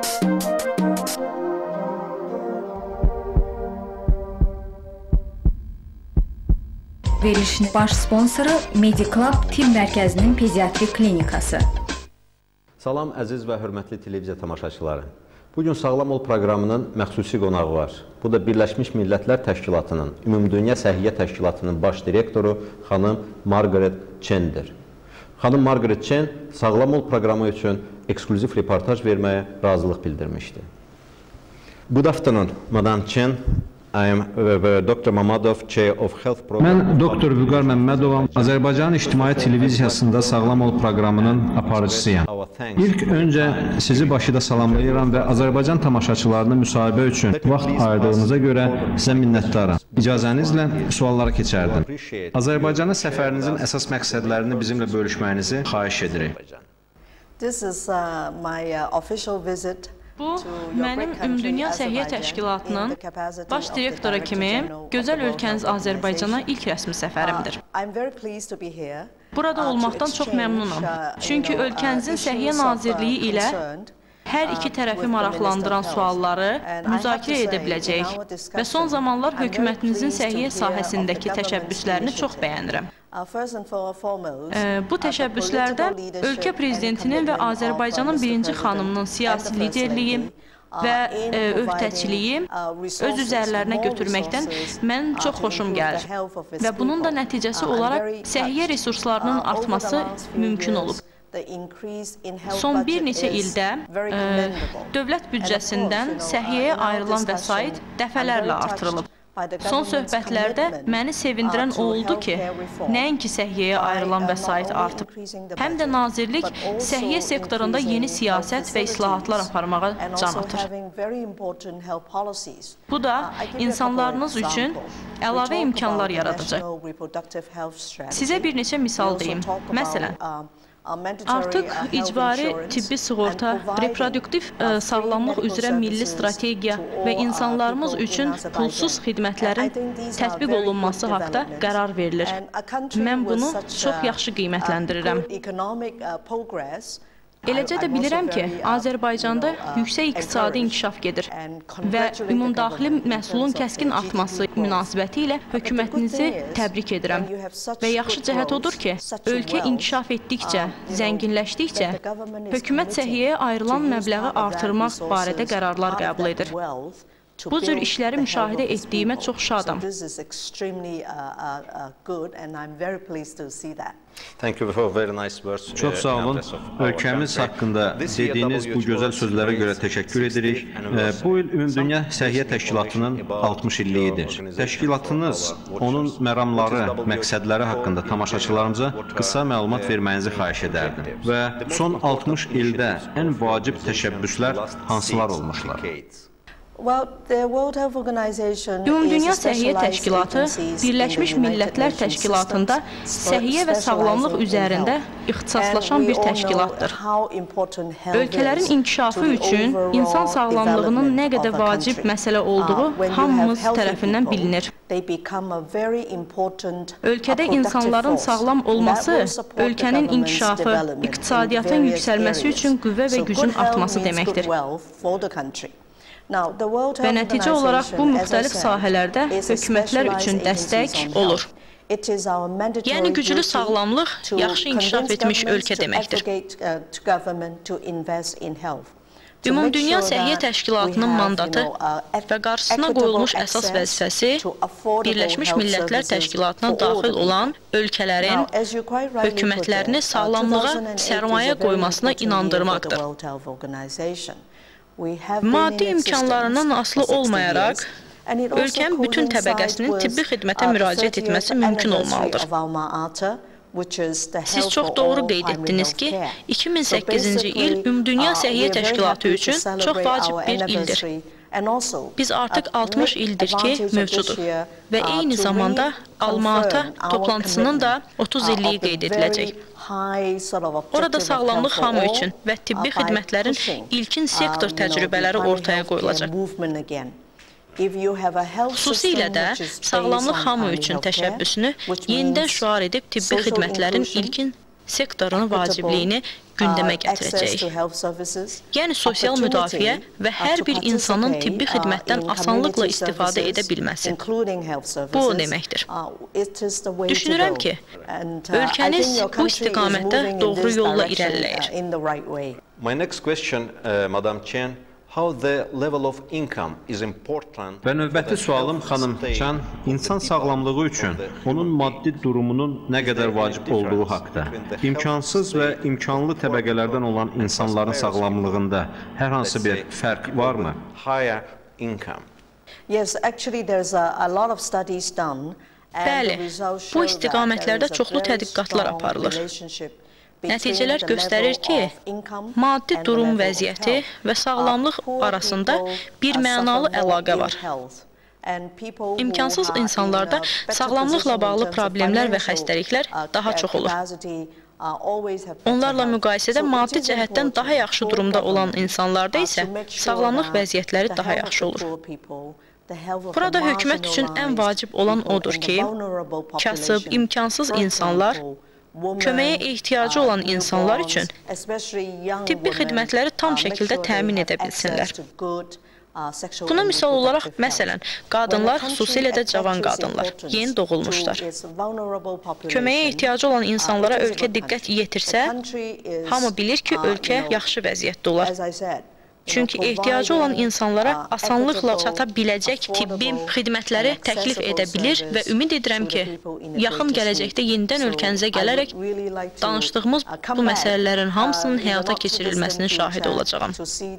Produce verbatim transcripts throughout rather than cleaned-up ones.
Verilişin baş sponsoru Mediclub Tibb Mərkəzinin Pediatri Klinikası. Salam əziz və hörmətli televiziya tamaşaçıları. Bugün Sağlam Ol proqramının məxsusi qonağı var. Bu da Birləşmiş Millətlər Təşkilatının, Ümumdünya Səhiyyə Təşkilatının baş direktoru xanım Margaret Chen'dir. Xanım Margaret Chen Sağlam Ol proqramı üçün eksklüziv reportaj verməyə razılıq bildirmişdi. Good afternoon, Madam Chen. I am Doktor Mamadov, Chair of Health Program. Mən Doktor Vüqar Məmmədovam, Azərbaycan İctimai Televiziyasında Sağlam Ol proqramının aparıcısıyam. İlk öncə sizi başıda salamlayıram və Azərbaycan tamaşaçılarını müsahibə üçün vaxt ayırdığınıza görə sizə minnətdaram. İcazənizlə suallara keçərdim. Azərbaycana səfərinizin əsas məqsədlərini bizimlə bölüşməyinizi xahiş edirik. This is uh, my uh, official visit. Bu, mənim Ümumdünya Səhiyyə Təşkilatının baş direktoru kimi gözəl ölkəniz Azərbaycana ilk rəsmi səfərimdir. Burada olmaqdan çox məmnunam. Çünki ölkənizin Səhiyyə Nazirliyi ilə hər iki tərəfi maraqlandıran sualları müzakirə edə biləcəyik və son zamanlar hökumətinizin səhiyyə sahəsindəki təşəbbüslərini çox bəyənirəm. Bu təşəbbüslərdə ölkə prezidentinin və Azərbaycanın birinci xanımının siyasi liderliyi və öhdəçiliyi öz üzərlərinə götürməkdən mənim çox xoşum gəlir və bunun da nəticəsi olaraq səhiyyə resurslarının artması mümkün olub. Son bir neçə ildə ə, dövlət büdcəsindən səhiyyəyə ayrılan vəsait dəfələrlə artırılıb. Son söhbətlərdə məni sevindirən oldu ki, nəinki səhiyyəyə ayrılan vəsait artıb, həm də nazirlik səhiyyə sektorunda yeni siyasət və islahatlar aparmağa can atır. Bu da insanlarınız üçün əlavə imkanlar yaradacaq. Sizə bir neçə misal deyim. Məsələn, artıq icbari tibbi sığorta, reproduktiv ə, sağlamlıq üzrə milli strategiya və insanlarımız üçün pulsuz xidmətlərin tətbiq olunması haqda qərar verilir. Mən bunu çox yaxşı qiymətləndirirəm. Eləcə də bilirəm ki, Azərbaycanda yüksək iqtisadi inkişaf gedir və ümumdaxili məhsulun kəskin artması münasibəti ilə hökumətinizi təbrik edirəm. Və yaxşı cəhət odur ki, ölkə inkişaf etdikcə, zənginləşdikcə, hökumət səhiyyəyə ayrılan məbləği artırmaq barədə qərarlar qəbul edir. Bu cür işləri müşahidə etdiyimə çox şadam. Çox sağ olun. Ölkəmiz haqqında dediyiniz bu gözəl sözlərə görə təşəkkür edirik. Bu il Ümumdünya Səhiyyə Təşkilatının altmış illiyidir. Təşkilatınız, onun məramları, məqsədləri haqqında tamaşaçılarımıza qısa məlumat verməyinizi xahiş edərdim. Və son altmış ildə ən vacib təşəbbüslər hansılar olmuşlar? Ümumdünya Səhiyyə Təşkilatı Birləşmiş Millətlər Təşkilatında səhiyyə və sağlamlıq üzərində ixtisaslaşan bir təşkilatdır. Ölkələrin inkişafı üçün insan sağlamlığının nə qədər vacib məsələ olduğu hamımız tərəfindən bilinir. Ölkədə insanların sağlam olması, ölkənin inkişafı, iqtisadiyyatın yüksəlməsi üçün qüvvə və gücün artması deməkdir. Və nəticə olaraq bu müxtəlif sahələrdə hökumətlər üçün dəstək olur. Yəni, güclü sağlamlıq yaxşı inkişaf etmiş ölkə deməkdir. Ümumdünya Səhiyyə Təşkilatının mandatı və qarşısına qoyulmuş əsas vəzifəsi Birləşmiş Millətlər Təşkilatına daxil olan ölkələrin hökumətlərini sağlamlığa sərmayə qoymasına inandırmaqdır. Maddi imkanlarından asılı olmayaraq, ölkənin bütün təbəqəsinin tibbi xidmətə müraciət etməsi mümkün olmalıdır. Siz çox doğru qeyd etdiniz ki, iki min səkkizinci il Ümumdünya Səhiyyə Təşkilatı üçün çox vacib bir ildir. Biz artıq altmış ildir ki, mövcuduq və eyni zamanda Alma-Ata toplantısının da otuz illiyi qeyd ediləcək. Orada sağlamlıq hamı üçün və tibbi xidmətlərin ilkin sektor təcrübələri ortaya qoyulacaq. Xüsusilə də sağlamlıq hamı üçün təşəbbüsünü yenidən şüar edib tibbi xidmətlərin ilkin sektorunun vacibliyini gündəmə gətirəcəyik. Yəni, sosial müdafiə və hər bir insanın tibbi xidmətdən asanlıqla istifadə edə bilməsi. Bu o deməkdir. Düşünürəm ki, ölkəniz bu istiqamətdə doğru yolla irəliləyir. My next question, uh, Madam Chen, how the level of income is important. Və növbəti sualım xanım Çan, insan sağlamlığı üçün onun maddi durumunun nə qədər vacib olduğu haqda. İmkansız və imkanlı təbəqələrdən olan insanların sağlamlığında hər hansı bir fərq varmı? Higher income. Yes, actually there's a, a lot of studies done. Bəli, bu istiqamətlərdə çoxlu tədqiqatlar aparılır. Nəticələr göstərir ki, maddi durum vəziyyəti və sağlamlıq arasında bir mənalı əlaqə var. İmkansız insanlarda sağlamlıqla bağlı problemlər və xəstəliklər daha çox olur. Onlarla müqayisədə maddi cəhətdən daha yaxşı durumda olan insanlarda isə sağlamlıq vəziyyətləri daha yaxşı olur. Burada hökumət üçün ən vacib olan odur ki, kasıb, imkansız insanlar, köməyə ehtiyacı olan insanlar üçün tibbi xidmətləri tam şəkildə təmin edə bilsinlər. Buna misal olaraq, məsələn, qadınlar, xüsusilə də cavan qadınlar, yeni doğulmuşlar. Köməyə ehtiyacı olan insanlara ölkə diqqət yetirsə, hamı bilir ki, ölkə yaxşı vəziyyətdə olar. Çünki ehtiyacı olan insanlara asanlıqla çata biləcək tibbi xidmətləri təklif edə bilir və ümid edirəm ki, yaxın gələcəkdə yenidən ölkənizə gələrək danışdığımız bu məsələlərin hamısının həyata keçirilməsinin şahidi olacağam.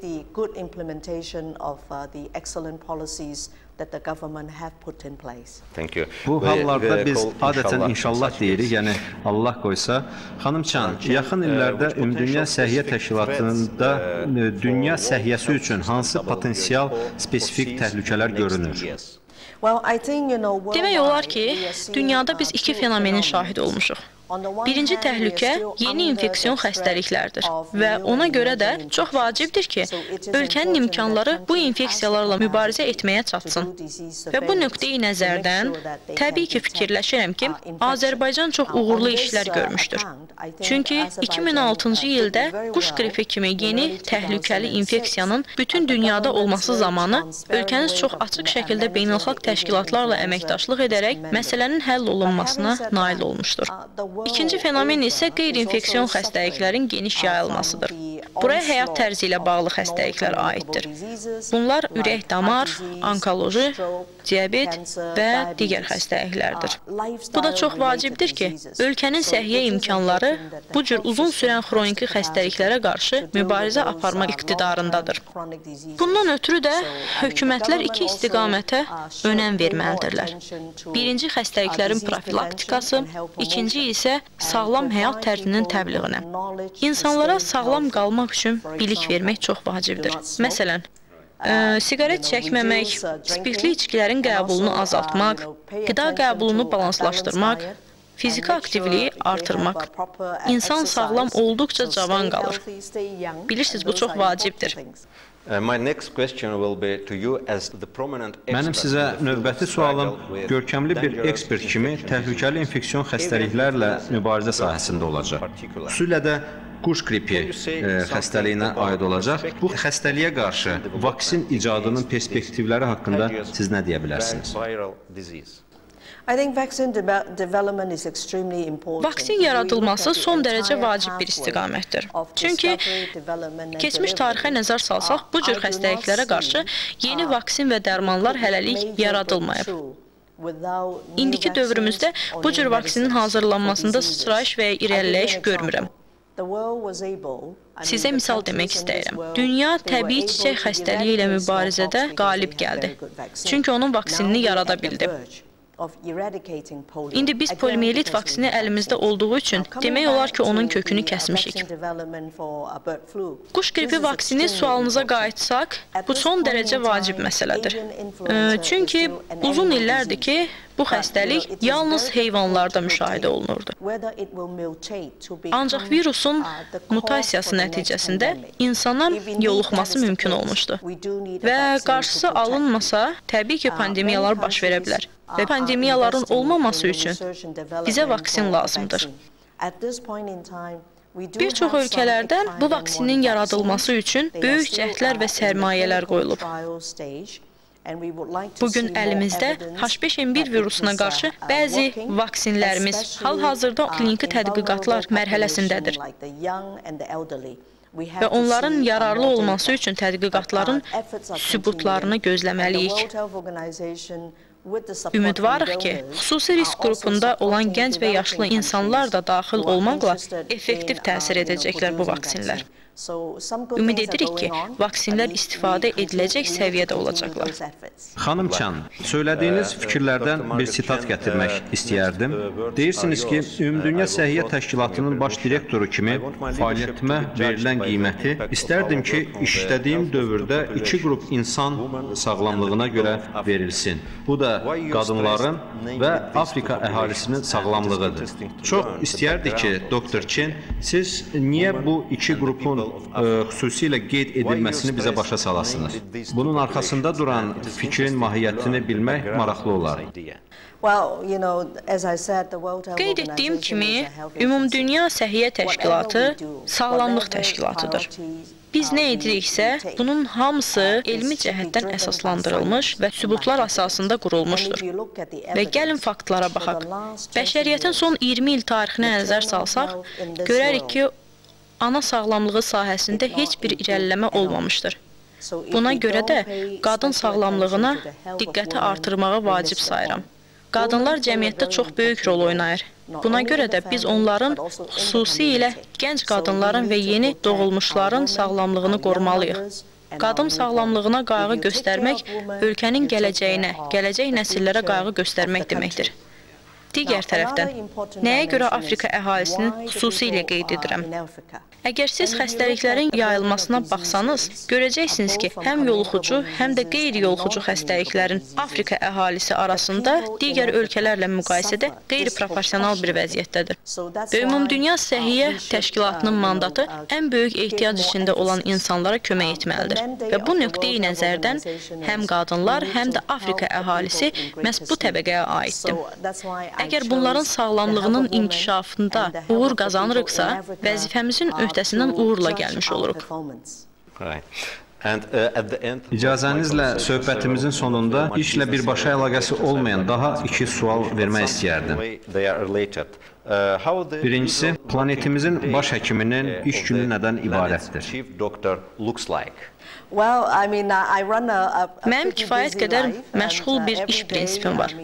Bu hallarda biz adətən inşallah deyirik, yəni Allah qoysa. Xanım Çan, yaxın illərdə Ümumdünya Səhiyyə Təşkilatında dünya səhiyyəsi üçün hansı potensial spesifik təhlükələr görünür? Demək olar ki, dünyada biz iki fenomenin şahidi olmuşuq. Birinci təhlükə yeni infeksion xəstəliklərdir və ona görə də çox vacibdir ki, ölkənin imkanları bu infeksiyalarla mübarizə etməyə çatsın. Və bu nöqteyi nəzərdən təbii ki, fikirləşirəm ki, Azərbaycan çox uğurlu işlər görmüşdür. Çünki iki min altıncı ildə quş qripi kimi yeni təhlükəli infeksiyanın bütün dünyada olması zamanı ölkəniz çox açıq şəkildə beynəlxalq təşkilatlarla əməkdaşlıq edərək məsələnin həll olunmasına nail olmuşdur. İkinci fenomen isə qeyri-infeksion xəstəliklərin geniş yayılmasıdır. Buraya həyat tərzi ilə bağlı xəstəliklər aiddir. Bunlar ürək-damar, onkoloji, diabet və digər xəstəliklərdir. Bu da çox vacibdir ki, ölkənin səhiyyə imkanları bu cür uzun sürən xroniki xəstəliklərə qarşı mübarizə aparmaq iqtidarındadır. Bundan ötürü də hökumətlər iki istiqamətə önəm verməlidirlər. Birinci xəstəliklərin profilaktikası, ikinci isə sağlam həyat tərzinin təbliğinə. İnsanlara sağlam qalmaq üçün bilik vermək çox vacibdir. Məsələn, Ə, siqaret çəkməmək, spirtli içkilərin qəbulunu azaltmaq, qida qəbulunu balanslaşdırmaq, fiziki aktivliyi artırmaq. İnsan sağlam olduqca cavan qalır. Bilirsiniz, bu çox vacibdir. Mənim sizə növbəti sualım görkəmli bir ekspert kimi təhlükəli infeksion xəstəliklərlə mübarizə sahəsində olacaq. Xüsusilə də quş qripi e, xəstəliyinə aid olacaq. Bu xəstəliyə qarşı vaksin icadının perspektivləri haqqında siz nə deyə bilərsiniz? Vaksin yaradılması son dərəcə vacib bir istiqamətdir. Çünki keçmiş tarixə nəzər salsaq, bu cür xəstəliklərə qarşı yeni vaksin və dərmanlar hələlik yaradılmayıb. İndiki dövrümüzdə bu cür vaksinin hazırlanmasında sıçrayış və irəliləyiş görmürəm. Sizə misal demək istəyirəm. Dünya təbii çiçək xəstəliyi ilə mübarizədə qalib gəldi. Çünki onun vaksinini yarada bildi. İndi biz poliomiyelit vaksini əlimizdə olduğu üçün demək olar ki, onun kökünü kəsmişik. Quş qripi vaksini sualınıza qayıtsaq, bu son dərəcə vacib məsələdir. Çünki uzun illərdir ki, bu xəstəlik yalnız heyvanlarda müşahidə olunurdu. Ancaq virusun mutasiyası nəticəsində insana yoluxması mümkün olmuşdu. Və qarşısı alınmasa, təbii ki, pandemiyalar baş verə bilər. Və pandemiyaların olmaması üçün bizə vaksin lazımdır. Bir çox ölkələrdə bu vaksinin yaradılması üçün böyük cəhdlər və sərmayələr qoyulub. Bugün əlimizdə H beş N bir virusuna qarşı bəzi vaksinlərimiz hal-hazırda kliniki tədqiqatlar mərhələsindədir. Və onların yararlı olması üçün tədqiqatların sübutlarını gözləməliyik. Ümidvarıq ki, xüsusi risk qrupunda olan gənc və yaşlı insanlar da daxil olmaqla effektiv təsir edəcəklər bu vaksinlər. Ümid edirik ki, vaksinlər istifadə ediləcək səviyyədə olacaqlar. Xanım Çan, söylədiyiniz fikirlərdən bir sitat gətirmək istəyərdim. Deyirsiniz ki, Ümumdünya Səhiyyə Təşkilatının baş direktoru kimi fəaliyyətimə verilən qiyməti istərdim ki, işlədiyim dövrdə iki qrup insan sağlamlığına görə verilsin. Bu da qadınların və Afrika əhalisinin sağlamlığıdır. Çox istəyərdik ki, doktor Chen, siz niyə bu iki qrupun xüsusilə qeyd edilməsini bizə başa salasınız? Bunun arxasında duran fikrin mahiyyətini bilmək maraqlı olar. Qeyd etdiyim kimi, Ümumdünya Səhiyyə Təşkilatı sağlamlıq təşkilatıdır. Biz nə ediriksə, bunun hamısı elmi cəhətdən əsaslandırılmış və sübutlar əsasında qurulmuşdur. Və gəlin faktlara baxaq. Bəşəriyyətin son iyirmi il tarixinə nəzər salsaq, görərik ki, ana sağlamlığı sahəsində heç bir irəliləmə olmamışdır. Buna görə də qadın sağlamlığına diqqəti artırmağı vacib sayıram. Qadınlar cəmiyyətdə çox böyük rol oynayır. Buna görə də biz onların, xüsusilə gənc qadınların və yeni doğulmuşların sağlamlığını qorumalıyıq. Qadın sağlamlığına qayğı göstərmək, ölkənin gələcəyinə, gələcək nəsillərə qayğı göstərmək deməkdir. Digər tərəfdən, nəyə görə Afrika əhalisinin xüsusilə qeyd edirəm? Əgər siz xəstəliklərin yayılmasına baxsanız, görəcəksiniz ki, həm yoluxucu, həm də qeyri-yoluxucu xəstəliklərin Afrika əhalisi arasında digər ölkələrlə müqayisədə qeyri-proporsional bir vəziyyətdədir. Və Ümumdünya Səhiyyə Təşkilatının mandatı ən böyük ehtiyac içində olan insanlara kömək etməlidir. Və bu nöqteyi nəzərdən həm qadınlar, həm də Afrika əhalisi məhz bu təbəqəyə aiddir. Əgər bunların sağlamlığının inkişafında uğur qazanırıqsa, vəzifəmizin öhdəsindən uğurla gəlmiş oluruq. İcazənizlə söhbətimizin sonunda işlə birbaşa əlaqəsi olmayan daha iki sual vermək istəyərdim. Birincisi, planetimizin baş həkiminin iş günü nədən ibarətdir? Mənim kifayət qədər məşğul bir iş prinsipim var.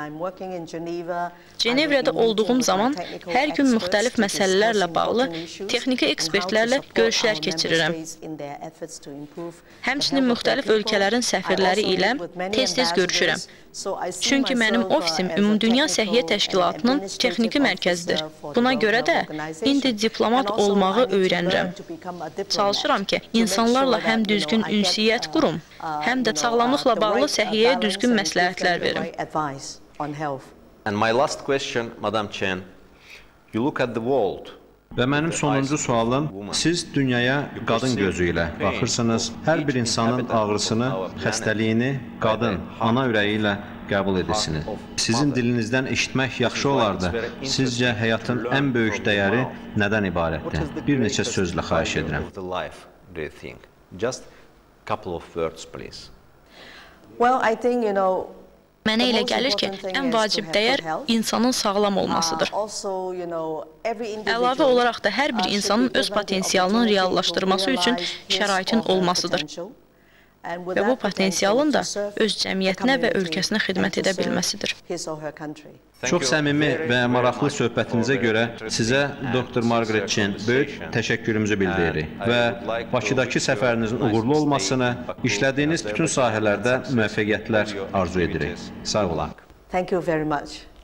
Cenevrədə olduğum zaman hər gün müxtəlif məsələlərlə bağlı texniki ekspertlərlə görüşlər keçirirəm. Həmçinin müxtəlif ölkələrin səfirləri ilə tez-tez görüşürəm. Çünki mənim ofisim Ümumdünya Səhiyyə Təşkilatının texniki mərkəzidir. Buna görə də indi diplomat olmağı öyrənirəm. Çalışıram ki, insanlarla həm düzgün ünsiyyət qurum, həm də sağlamlıqla bağlı səhiyyəyə düzgün məsləhətlər verim. And my last question, Madam Chen, you look at the world. Və mənim sonuncu sualım, siz dünyaya qadın gözü ilə baxırsınız, hər bir insanın ağrısını, xəstəliyini qadın, ana ürəyi ilə qəbul edirsiniz. Sizin dilinizdən eşitmək yaxşı olardı. Sizcə həyatın ən böyük dəyəri nədən ibarətdir? Bir neçə sözlə xahiş edirəm. Just a couple of words, please. Well, I think, you know, Mənə elə gəlir ki, ən vacib dəyər insanın sağlam olmasıdır. Əlavə olaraq da hər bir insanın öz potensialının reallaşdırması üçün şəraitin olmasıdır. Və bu potensialın da öz cəmiyyətinə və ölkəsinə xidmət edə bilməsidir. Çox səmimi və maraqlı söhbətinizə görə sizə doktor Margaret Chen böyük təşəkkürümüzü bildiririk və Bakıdakı səfərinizin uğurlu olmasını, işlədiyiniz bütün sahələrdə müvəffəqiyyətlər arzu edirik. Sağ olun. Thank you very much.